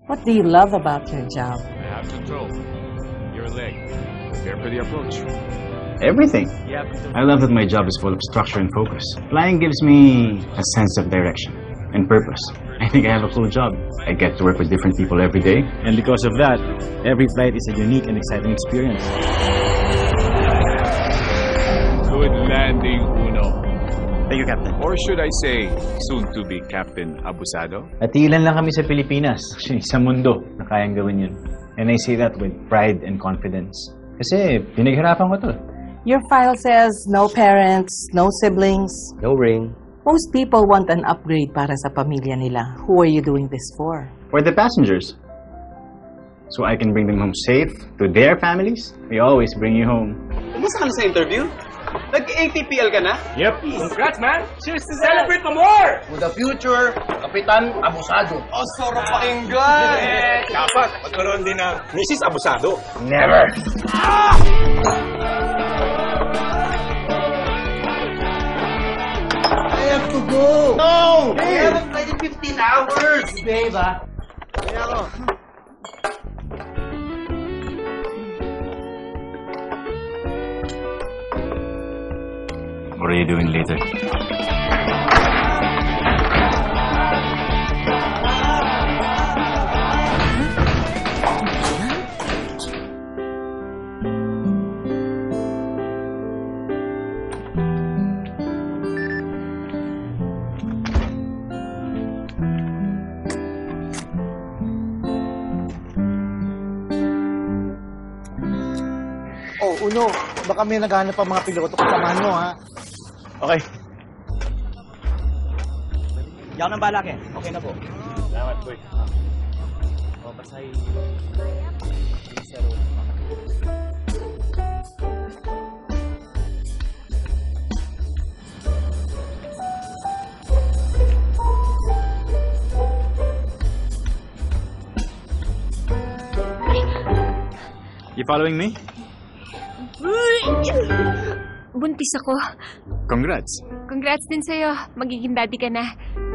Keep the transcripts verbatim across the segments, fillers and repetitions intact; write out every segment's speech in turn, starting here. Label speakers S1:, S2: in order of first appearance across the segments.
S1: What do you love about your job?
S2: I have control. Your leg. Prepare for the approach.
S3: Everything. I love that my job is full of structure and focus. Flying gives me a sense of direction and purpose. I think I have a cool job. I get to work with different people every day.
S4: And because of that, every flight is a unique and exciting experience.
S2: Good landing, Uno.
S4: Thank you, Captain.
S2: Or should I say, soon to be Captain Abusado?
S4: At ilan lang kami sa Pilipinas, actually, sa mundo, na kayang gawin yun. And I say that with pride and confidence. Kasi pinaghirapan ko to.
S1: Your file says no parents, no siblings.
S5: No ring.
S1: Most people want an upgrade para sa pamilya nila. Who are you doing this for?
S3: For the passengers. So I can bring them home safe to their families. We always bring you home.
S5: Kumusta ka na sa interview? Nag-A T P L ka na?
S4: Yep.
S5: Congrats, man!
S6: Cheers to celebrate pa more!
S5: To the future, Kapitan Abusado. Oh, sarap pakinggan!
S6: Eh, dapat magkaroon din ng Missus Abusado.
S5: Never!
S6: Ah!
S5: I have to go! No! I haven't played in fifteen hours! Babe, ah. Kaya ako.
S3: What are you doing later?
S7: Oh, Uno, baka may naghahanap pa mga piloto. Kasamahan mo, ha?
S4: Okay. Di ako nang balak eh. Okay na po.
S2: Salamat, boy.
S4: O, basay. You following me?
S8: Buntis ako.
S4: Congrats.
S8: Congrats din sa'yo. Magiging daddy ka na.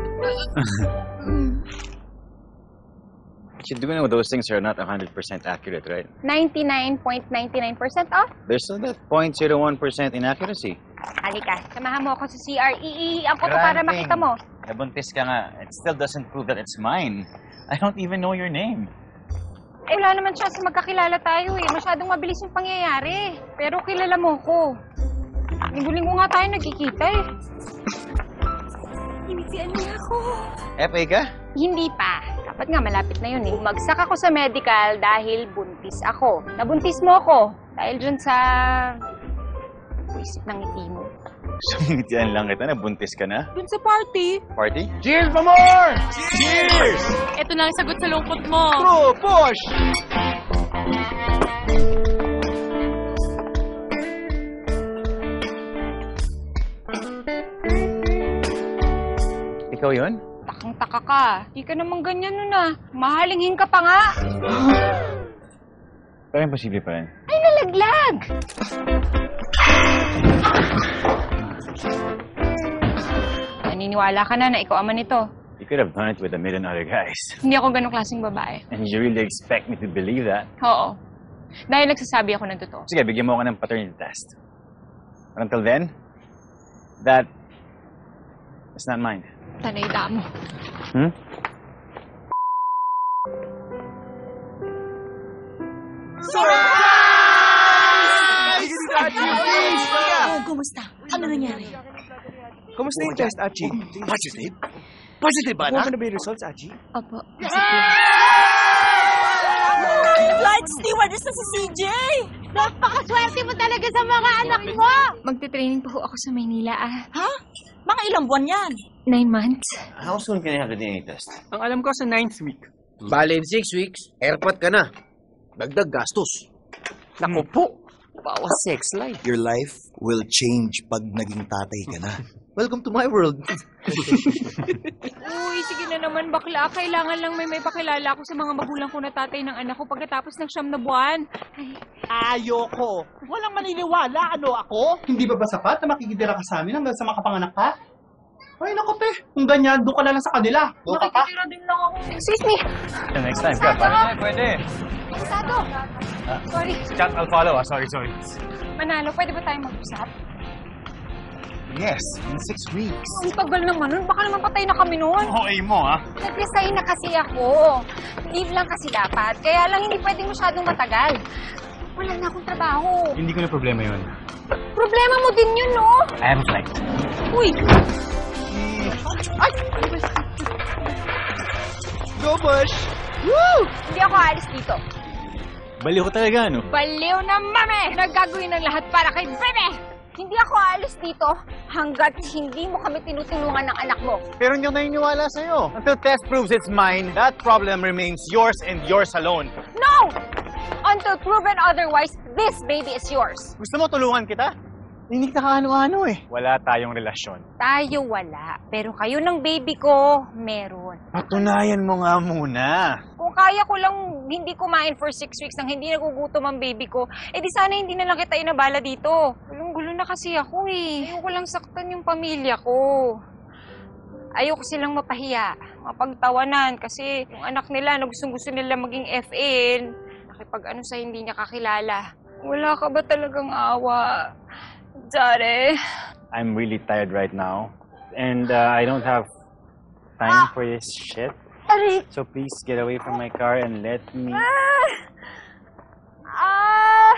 S3: You do know those things are not one hundred percent accurate, right?
S8: ninety-nine point nine nine percent off?
S3: There's still that zero point zero one percent inaccuracy.
S8: Halika, samahan mo ako sa C R. Iihian ko to para makita mo.
S3: Nabuntis ka nga. It still doesn't prove that it's mine. I don't even know your name.
S8: Eh, wala naman siya sa magkakilala tayo eh. Masyadong mabilis yung pangyayari. Pero kilala mo ko. Linggo-linggo nga tayo nagkikita eh. Initian niya ako.
S3: F A ka?
S8: Hindi pa. Dapat nga malapit na yun eh. Magsak ako sa medical dahil buntis ako. Nabuntis mo ako dahil dyan sa... Puisip ng ngiti mo.
S3: Sumitian lang kita, nabuntis ka na?
S8: Dun sa party.
S3: Party?
S5: Cheers pa more!
S6: Cheers!
S8: Ito na ang sagot sa lungkot mo.
S5: True, push!
S3: Ikaw yun?
S8: Takang-taka ka. Di ka naman ganyan nun ah. Mahalinghin ka pa nga.
S3: Parang imposible pa rin.
S8: Ay, nalaglag! Naniniwala ka na na ikaw ama nito.
S3: You could have done it with a million other guys.
S8: Hindi ako ganong klaseng babae.
S3: And you really expect me to believe that?
S8: Oo. Dahil nagsasabi ako ng totoo.
S3: Sige, bigyan mo ako ng paternity test. But until then, that is not mine.
S8: Tanay damo.
S3: Hmm?
S9: Oh, kumusta? Ano nangyari?
S5: Kumusta yung test, Achi? Positive? Positive ba, anak? Ano ba yung results, Achi?
S8: Opo.
S9: Flight stewardess na si C J!
S8: Napakaswerte mo talaga sa mga anak mo! Magte-training po ako sa Maynila ah.
S9: Ha? Mga ilang buwan yan?
S8: Nine months.
S3: How soon can you have the D N A test?
S5: Ang alam ko sa ninth week.
S6: Bale, in six weeks, airport ka na. Dagdag gastos.
S5: Naku po! Bawas sex life.
S10: Your life will change pag naging tatay ka na. Welcome to my world.
S8: Uy, sige na naman bakla. Kailangan lang may may pakilala ako sa mga magulang ko na tatay ng anak ko pagkatapos ng siyam na buwan. Ay.
S7: Ayoko. Walang maniniwala. Ano ako? Hindi ba ba sapat na makikitira ka sa amin hanggang sa makapanganak ka?
S5: Ay, naku, te. Kung ganyan, doon ka na lang sa kanila. Doon ka pa.
S8: Nakikitira din lang ako. Excuse me.
S4: The next time, ka. Pwede, pwede.
S8: Masyado. Sorry.
S2: Chat, I'll follow. Ah. Sorry, sorry.
S8: Manalo, pwede ba tayo mag-usap?
S10: Yes, in six weeks.
S8: Ang tagal naman nun. Baka naman patay na kami nun.
S2: Okay mo, ha?
S8: Nag-resign na kasi ako. Leave lang kasi dapat. Kaya lang hindi pwedeng masyadong matagal. Wala na akong trabaho.
S4: Hindi ko na problema yun.
S8: Problema mo din yun, no?
S4: I have a flight.
S8: Uy! Ay!
S10: Go, Bush!
S8: Woo! Hindi ako aalis dito.
S4: Baliw ko talaga, no?
S8: Baliw na mami! Naggagawin ng lahat para kay Bebe! Hindi ako aalis dito hanggat hindi mo kami tinutulungan ng anak mo.
S4: Pero hindi ako naniniwala sa'yo. Until test proves it's mine, that problem remains yours and yours alone.
S8: No! Until proven otherwise, this baby is yours.
S4: Gusto mo tulungan kita? Hindi kita kaano-ano eh. Wala tayong relasyon.
S8: Tayo wala, pero kayo ng baby ko, meron.
S4: Patunayan mo nga muna.
S8: Kung kaya ko lang hindi kumain for six weeks nang hindi nagugutom ang baby ko, eh di sana hindi na lang kita inabala dito. Gulong-gulo na kasi ako eh. Ayoko lang saktan yung pamilya ko. Ayoko silang mapahiya, mapagtawanan kasi yung anak nila na gustong-gusto nila maging F A, nakipag-ano sa hindi niya kakilala. Wala ka ba talagang awa? Daddy.
S4: I'm really tired right now. And uh, I don't have time for this shit.
S8: Aray!
S4: So please get away from my car and let me...
S8: Ah! Ah!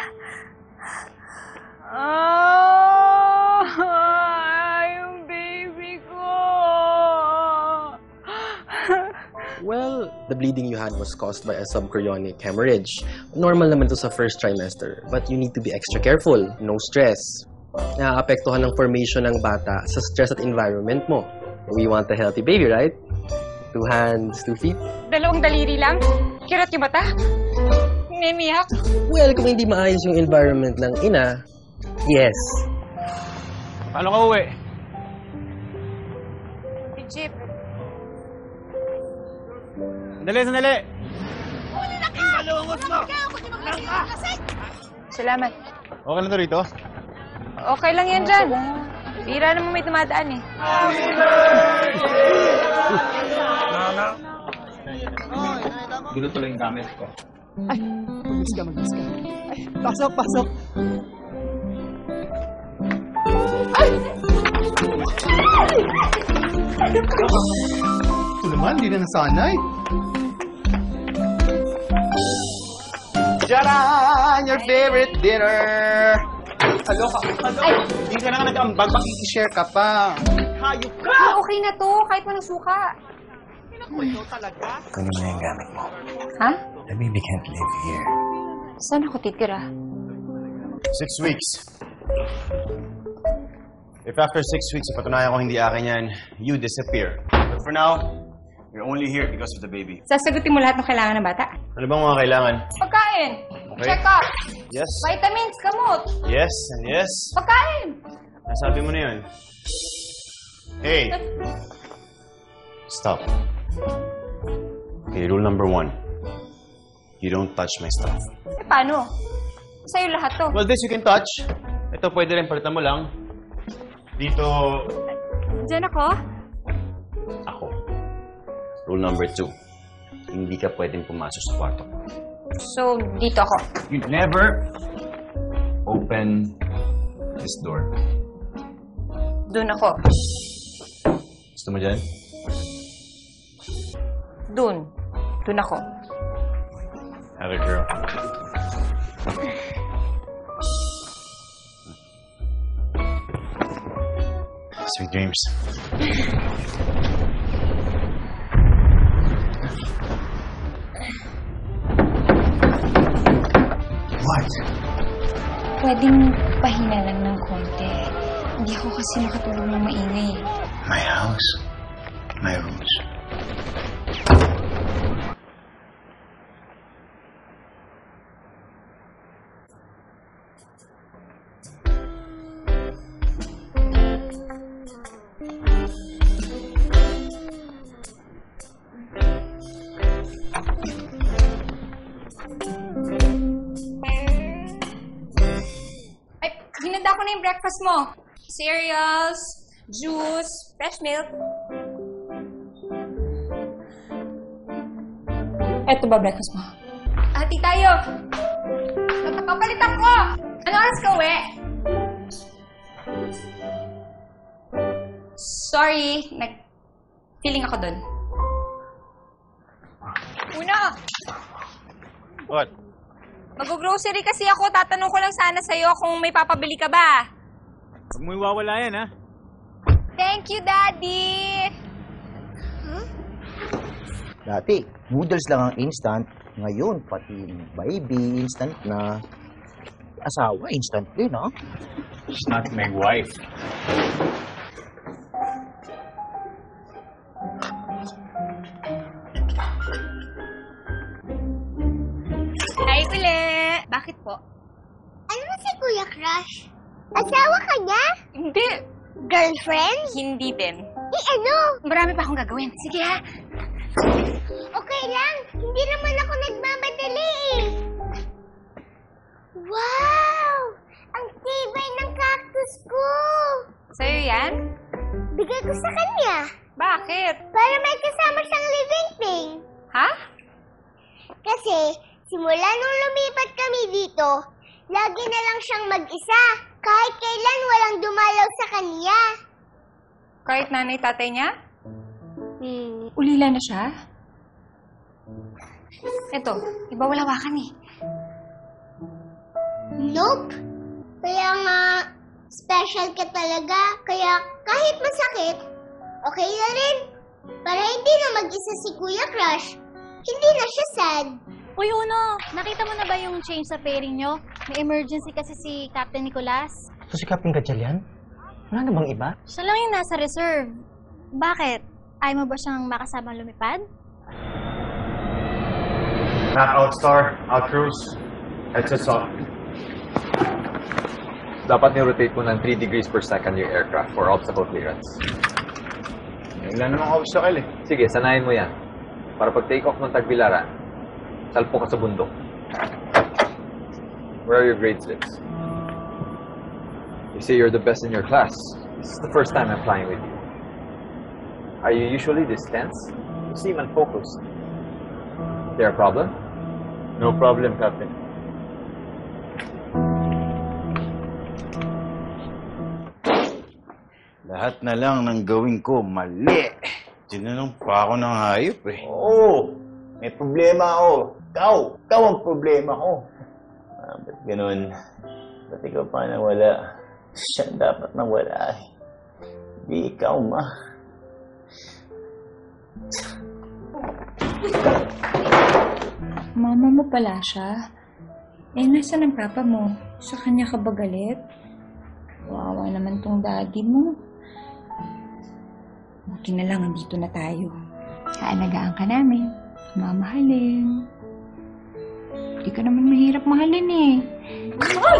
S8: Ah! Yung baby ko!
S11: Well, the bleeding you had was caused by a subchorionic hemorrhage. Normal naman to sa first trimester, but you need to be extra careful. No stress. Naaapektuhan ng formation ng bata sa stress at environment mo. We want a healthy baby, right? Two hands, two feet.
S8: Dalawang daliri lang? Kirat yung mata? Nemiyak?
S11: Well, kung hindi maayos yung environment ng ina, yes.
S4: Paano ka uwi?
S8: Jeep.
S4: Sandali, sandali!
S8: Salamat.
S4: Okay na to rito?
S8: Okay lang yan dyan. Bira naman may dumadaan eh.
S4: Dito tuloy yung gamit ko.
S7: Ay, mag-miss ka, mag-miss ka. Ay, pasok, pasok. Ay!
S5: Ito naman, hindi na nasanay.
S6: Tara! Your favorite dinner!
S5: Hello ka, hello.
S8: Ay!
S5: Hindi ka na nga nag-ambag, makikishare ka pa. Hayop ka!
S8: Ah, okay na to. Kahit walang suka.
S5: Ikaw talaga?
S10: Kunin mo na yung gamit mo.
S8: Ha?
S10: The baby can't live here.
S8: Saan ako titira?
S6: Six weeks. If after six weeks, ipatunayan ko hindi akin yan, you disappear. But for now, you're only here because of the baby.
S8: Sasagutin mo lahat ng kailangan ng bata?
S6: Ano bang mga kailangan?
S8: Pagkain!
S6: Okay.
S8: Check up!
S6: Yes.
S8: Vitamins, gamot!
S6: Yes, and yes.
S8: Pagkain!
S6: Nasabi mo na yun. Hey! Stop. Okay, rule number one. You don't touch my stuff.
S8: Eh, paano? Sa'yo lahat to.
S6: Well, this you can touch. Ito, pwede rin, palitan mo lang. Dito,
S8: Diyan ako?
S6: ako. Rule number two. Hindi ka pwedeng pumasok sa kwarto ko.
S8: So, dito ako.
S3: You never open this door.
S8: Doon ako.
S6: Gusto mo dyan?
S8: Doon. Doon ako.
S6: Have it, girl. Sweet dreams.
S10: What?
S8: Pwedeng pahina lang ng konti. Hindi ako kasi nakatulog ng maingay.
S10: My house. My rules.
S8: Ay, hinanda ko na yung breakfast mo. Cereals, Juice, fresh milk. Eto ba breakfast mo? Ati tayo! Magpapalit ako! Ano oras ka uwi? Sorry, nag-feeling ako dun. Una!
S6: What?
S8: Mag-grocery kasi ako. Tatanong ko lang sana sa'yo kung may papabili ka ba.
S2: Huwag mo iwawala yan, ha?
S8: Thank you, Daddy! Huh?
S10: Dati, noodles lang ang instant. Ngayon, pati baby, instant na. Asawa, instant din, ha?
S2: She's not my wife.
S8: Hi, Pule! Bakit po?
S12: Ano ba si Kuya Crush? Asawa ka niya?
S8: Hindi.
S12: Girlfriend?
S8: Hindi din.
S12: Eh ano?
S8: Marami pa akong gagawin. Sige ha.
S12: Okay lang. Hindi naman ako nagmamadali eh. Wow! Ang tibay ng cactus ko!
S8: Sa'yo yan?
S12: Bigay ko sa kanya.
S8: Bakit?
S12: Para may kasama siyang living thing.
S8: Ha?
S12: Kasi, simula nung lumipat kami dito, lagi na lang siyang mag-isa. Kahit kailan walang dumalaw sa kanya.
S8: Kahit nanay tatay niya?
S12: Hmm.
S8: Ulila na siya? Eto, iba wala wakan eh.
S12: Nope. Kaya nga, special ka talaga. Kaya kahit masakit, okay na rin. Para hindi na mag-isa si Kuya Crush, hindi na siya sad.
S13: Uy, Uno, nakita mo na ba yung change sa pairing nyo? May emergency kasi si Captain Nicolas.
S7: So si Captain Jennylyn? Wala na bang iba?
S13: Siya lang yung nasa reserve. Bakit? Ayaw mo ba siyang makasama lumipad?
S6: Map out, Star. Out, Cruz. Headsets off.
S14: Dapat ni-rotate mo ng three degrees per second yung aircraft for obstacle clearance.
S6: Wala namang obstacle eh.
S14: Sige, sanayin mo yan. Para pag take off ng tagbilaran, salpo ka sa bundok. Where are your grade slips? You say you're the best in your class. This is the first time I'm flying with you. Are you usually this tense? You seem unfocused. Is there a problem?
S6: No problem, Captain. Lahat na lang ng gawin ko mali. Tinanong pa ako ng hayop eh.
S5: Oo, may problema ako. Ikaw, ikaw ang problema ko. Ah, ba't ganun? Ba't ikaw pa nawala? Siya dapat nawala eh. Di ikaw, ma.
S8: Mama mo pala siya. Eh, nasaan ang papa mo? Sa kanya ka ba galit? Wawa naman tong daddy mo. Buti na lang, andito na tayo. Kaalagaan ka namin. Mamahalin. Hindi ka naman mahirap mahalin eh. Ay!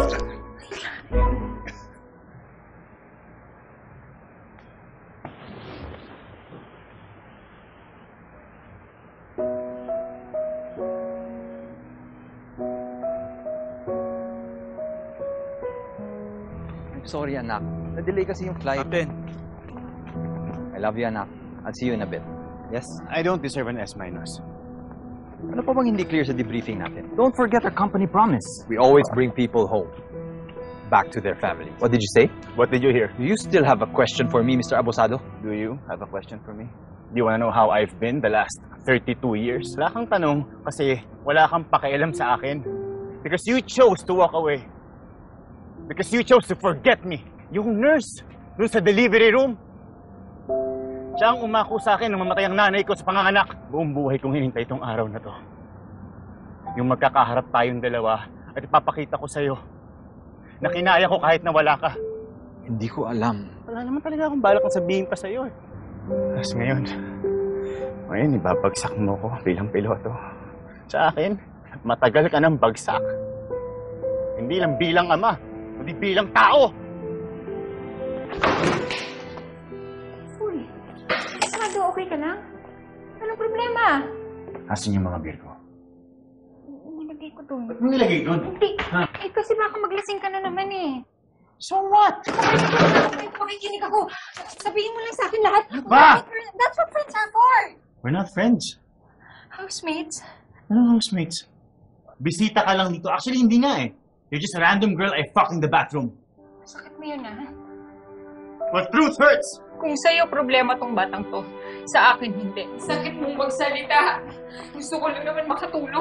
S14: Sorry, anak. Na-delay kasi yung flight.
S6: Captain.
S14: I love you, anak. I'll see you in a bit. Yes?
S6: I don't deserve an S minus.
S14: Ano pa bang hindi clear sa debriefing natin?
S3: Don't forget our company promise.
S14: We always bring people home. Back to their families. What did you say?
S6: What did you hear?
S14: Do you still have a question for me, Mister Abosado?
S6: Do you have a question for me? Do you wanna know how I've been the last thirty-two years? Wala kang tanong kasi wala kang pakialam sa akin. Because you chose to walk away. Because you chose to forget me. Yung nurse, dun sa delivery room. Siya ang umako sa akin nang mamatay ang nanay ko sa panganganak. Buong buhay kong hinintay itong araw na to. Yung magkakaharap tayong dalawa at ipapakita ko sa'yo na kinaya ko kahit na wala ka.
S14: Hindi ko alam.
S6: Wala naman talaga akong balak na sabihin pa sa'yo eh. Tapos ngayon, ngayon ibabagsak mo ko bilang piloto. Sa akin, matagal ka ng bagsak. Hindi lang bilang ama, kundi bilang tao.
S8: Uy, Sado, okay ka lang? Anong problema?
S3: Asan yung mga beer ko?
S8: Nilagay ko doon.
S6: Ba't mo nilagay doon?
S8: Hindi. Eh, kasi baka maglasing ka na naman eh.
S3: So what?
S8: Makikinig ako. Sabihin mo lang sa akin lahat.
S3: Ma!
S8: That's what friends are for.
S3: We're not friends.
S8: Housemates?
S3: Ano housemates? Bisita ka lang dito. Actually, hindi nga eh. You're just a random girl I fucked in the bathroom.
S8: Sakit mo yun, ah.
S3: But truth hurts!
S8: Kung sa'yo problema tong batang to, sa akin hindi. Sakit mong magsalita. Gusto ko lang naman makatulong.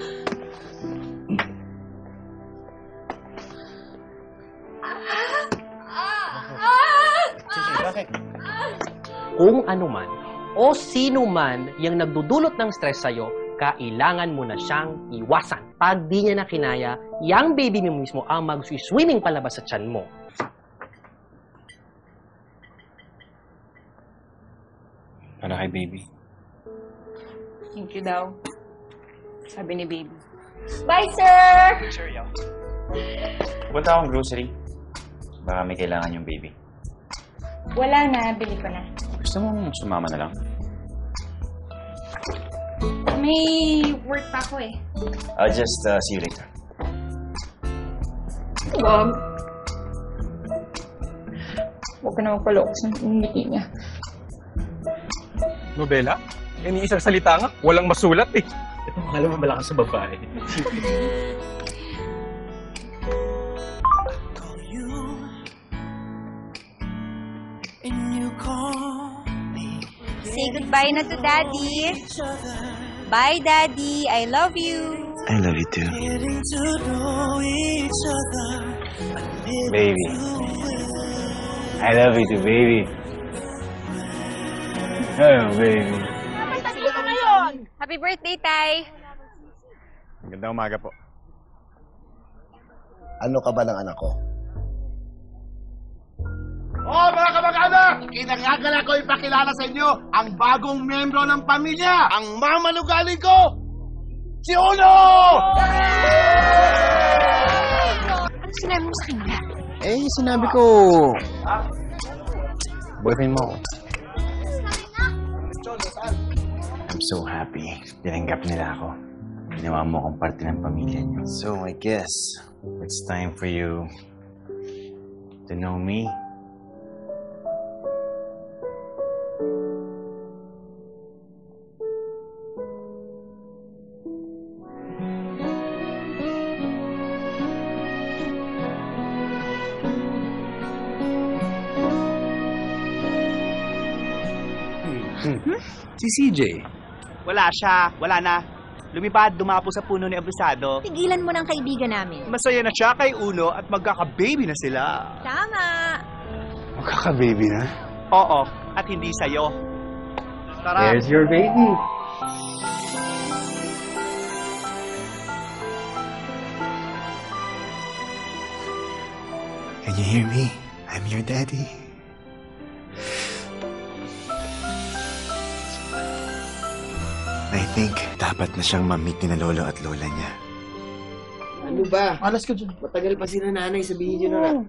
S3: Bakit?
S15: Kung ano man o sino man yung nagdudulot ng stress sa'yo, kailangan mo na siyang iwasan. Pag di niya na kinaya, yung baby mo mismo ang mag-swimming palabas sa tiyan mo.
S3: Para kay baby.
S8: Thank you daw. Sabi ni baby. Bye, sir!
S3: Sure, yo. Punta akong grocery. Baka may kailangan yung baby.
S8: Wala na, bili ko na.
S3: Gusto mong sumama na lang?
S8: May work pa ako eh.
S3: I'll just uh, see you later.
S8: Wag. Huwag ka na magpaloko sa ngiti niya.
S2: Nobela? Eh, ni isang salita nga. Walang masulat eh.
S3: Alam mo malakas sa babae.
S8: Say goodbye na to Daddy. Bye, Daddy. I love you.
S3: I love you too. Baby. I love you too, baby. Oh, baby.
S8: Happy birthday, Tay.
S6: Magandang umaga po.
S7: Ano ka ba ng anak ko?
S16: Oh, mga kamag-anak! Kinangagalan ko ipakilala sa inyo ang bagong membro ng pamilya, ang mamanugaling ko, si Uno!
S8: Ano sinabi mo sa kanila?
S3: Eh, sinabi ko... Boyfriend mo ako. I'm so happy. Tinanggap nila ako. Ginawa mo akong parte ng pamilya niyo. So, I guess, it's time for you to know me.
S17: Hmm? Si C J.
S18: Wala siya. Wala na. Lumipad, dumapo sa puno ni Abusado.
S9: Tigilan mo ng kaibigan namin.
S18: Masaya na siya kay Uno at magkaka-baby na sila.
S9: Tama.
S3: Magkaka-baby na?
S18: Oo. At hindi sa'yo. Tara.
S3: There's your baby. Can you hear me? I'm your daddy. I think dapat na siyang mamit ni na lolo at lola niya.
S19: Ano ba? Alas ka dyan. Matagal pa sila nanay. Sabihin nyo na lang.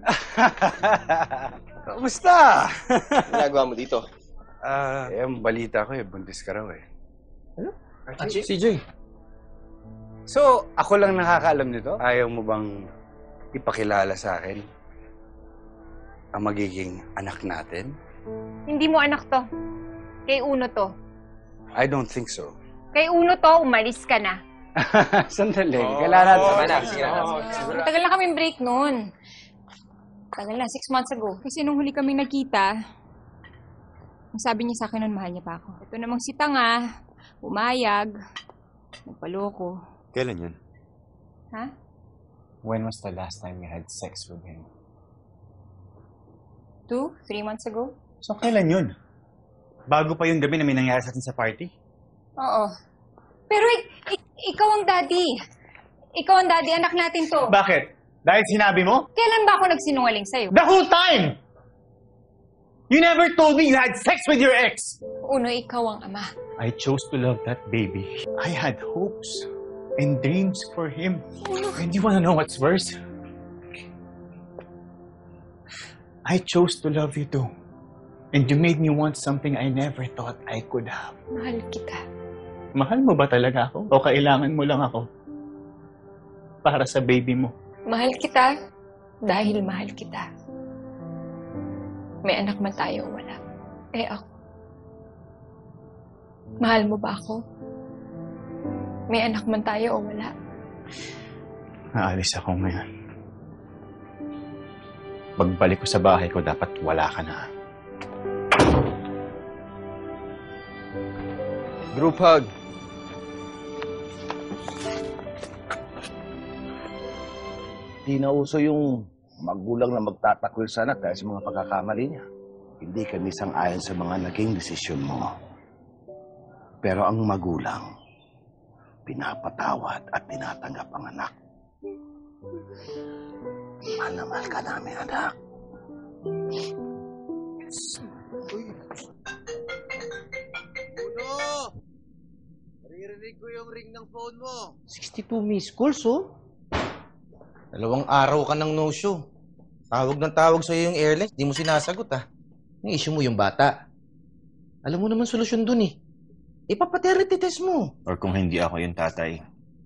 S17: Kamusta?
S19: Ginagawa mo dito?
S17: Ah, uh, eh, ang balita ko eh, buntis ka raw eh.
S19: Ano?
S17: C J. So, ako lang nakakaalam nito? Ayaw mo bang ipakilala sa akin ang magiging anak natin?
S8: Hindi mo anak to. Kay Uno to.
S17: I don't think so.
S8: Kay Uno to, umalis ka na.
S17: Sandali. Oh, kailangan natin.
S19: Tama na. Sige na.
S8: Matagal na kaming break noon. Tagal na, six months ago. Kasi nung huli kaming nagkita, ang sabi niya sa akin nun, mahal niya pa ako. Ito namang si Tanga, umayag, nagpaloko.
S3: Kailan yun?
S8: Ha?
S3: When was the last time you had sex with him?
S8: Two, three months ago.
S6: So, kailan yun? Bago pa yung gabi na may nangyari sa atin sa party?
S8: Oo. Pero ik- ik- ikaw ang daddy. Ikaw ang daddy, anak natin to.
S6: Bakit? Dahil sinabi mo?
S8: Kailan ba ako nagsinungaling sa'yo?
S6: The whole time! You never told me you had sex with your ex!
S8: Uno, ikaw ang ama.
S6: I chose to love that baby. I had hopes and dreams for him. And you wanna know what's worse? I chose to love you too. And you made me want something I never thought I could have.
S8: Mahal kita.
S6: Mahal mo ba talaga ako? O kailangan mo lang ako para sa baby mo?
S8: Mahal kita. Dahil mahal kita. May anak man tayo o wala. Eh ako. Mahal mo ba ako? May anak man tayo o wala.
S6: Naalis ako ngayon. Pagbalik ko sa bahay ko, dapat wala ka na.
S14: Group hug.
S16: Di na uso yung magulang na magtatakwil sa anak dahil sa mga pagkakamali niya. Hindi kami sang-ayon sa mga naging desisyon mo. Pero ang magulang, pinapatawad at tinatanggap ang anak. Mahal na mahal ka namin, anak.
S7: Uno! Naririnig ko yung ring ng phone mo.
S10: sixty-two missed calls, oh. Dalawang araw ka ng no-show. Tawag ng tawag sa'yo yung airlines, di mo sinasagot, ah. Yung issue mo yung bata. Alam mo naman solusyon dun, eh. Ipapaternity test mo.
S6: Or kung hindi ako yung tatay.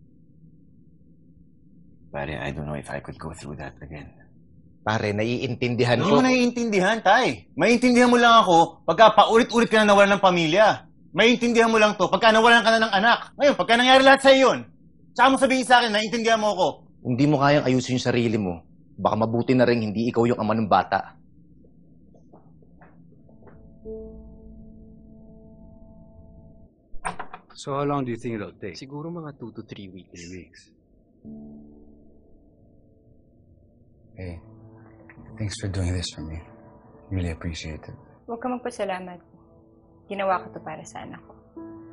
S6: Pare, I don't know if I could go through that again.
S10: Pare, naiintindihan
S6: Hindi
S10: ko.
S6: mo naiintindihan, tay. Maiintindihan mo lang ako pagka paulit-ulit ka na nawalan ng pamilya. Maiintindihan mo lang to pagka nawalan ka na ng anak. Ngayon, pagka nangyari lahat sa'yo yun, saka mo sabihin sa akin, naiintindihan mo ako.
S10: Hindi mo kayang ayusin yung sarili mo. Baka mabuti na rin hindi ikaw yung ama ng bata.
S17: So how long do you think it'll take?
S11: Siguro mga two to three weeks.
S17: Three weeks. Hey, thanks for doing this for me. Really appreciate it.
S8: Huwag ka magpasalamat. Ginawa ko to para sa anak ko.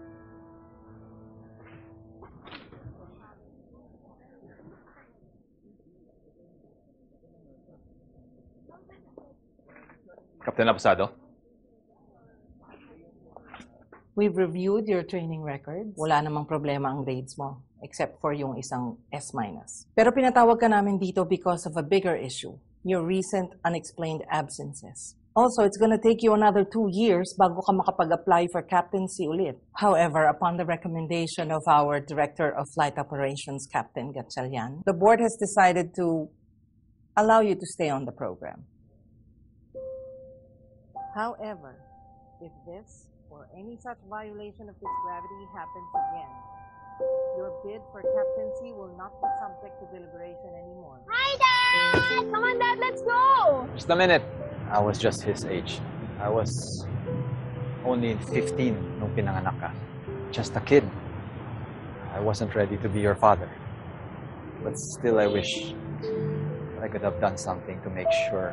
S14: Captain Abusado?
S1: We've reviewed your training records. Wala namang problema ang grades mo, except for yung isang S minus. Pero pinatawag ka namin dito because of a bigger issue, your recent unexplained absences. Also, it's gonna take you another two years bago ka makapag-apply for captaincy ulit. However, upon the recommendation of our Director of Flight Operations, Captain Gatchalian, the board has decided to allow you to stay on the program. However, if this or any such violation of this gravity happens again, your bid for captaincy will not be subject to deliberation anymore.
S8: Hi, Dad! Come on, Dad, let's go!
S14: Just a minute. I was just his age. I was only fifteen nung pinanganak ka. Just a kid. I wasn't ready to be your father. But still, I wish I could have done something to make sure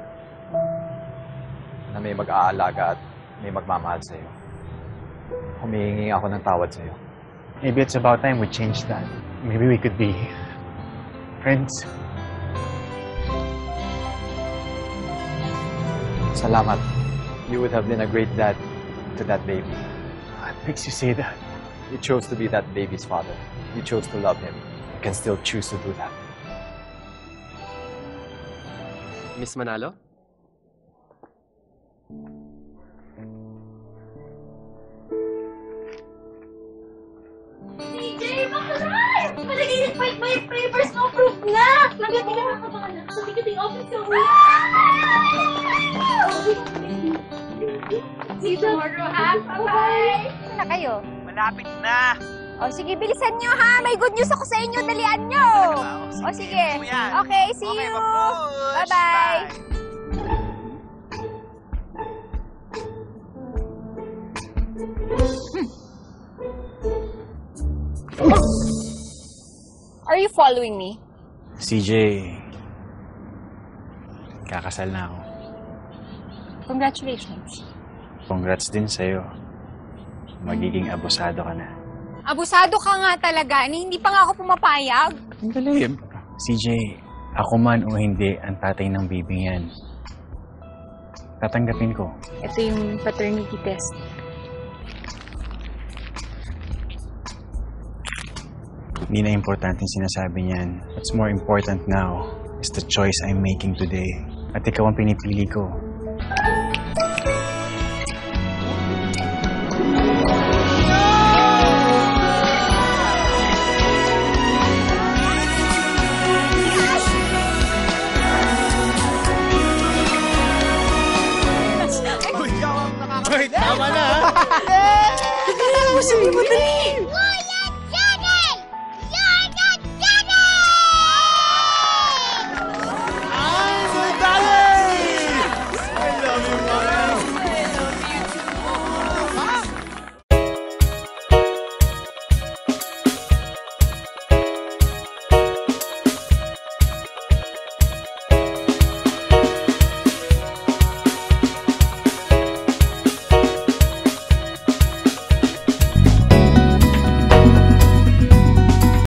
S14: na may mag-aalaga at may magmamahal sa'yo. Humihingi ako ng tawad sa'yo.
S4: Maybe it's about time we change that. Maybe we could be friends.
S14: Salamat. You would have been a great dad to that baby.
S4: What makes you say that?
S14: You chose to be that baby's father. You chose to love him. You can still choose to do that.
S11: Miss Manalo?
S12: C J, makaray! Malagay ng fight by papers, no proof na! Nagati ka na kabanganak sa ticketing office ko. See you tomorrow, ha? Bye-bye!
S8: Na kayo?
S18: Malapit na!
S8: O sige, bilisan nyo ha! May good news ako sa inyo, dalian nyo! O sige. Okay, see you! Bye-bye! Are you following me?
S4: C J, kakasal na ako.
S8: Congratulations.
S4: Congrats din sa'yo. Magiging abusado ka na.
S8: Abusado ka nga talaga. Hindi pa nga ako pumapayag.
S4: Ang galing. C J, ako man o hindi ang tatay ng baby yan. Tatanggapin ko.
S8: Ito yung paternity test.
S4: Hindi na importante yung sinasabi niyan. What's more important now is the choice I'm making today. At ikaw ang pinipili ko.
S20: Sabi mo, dali!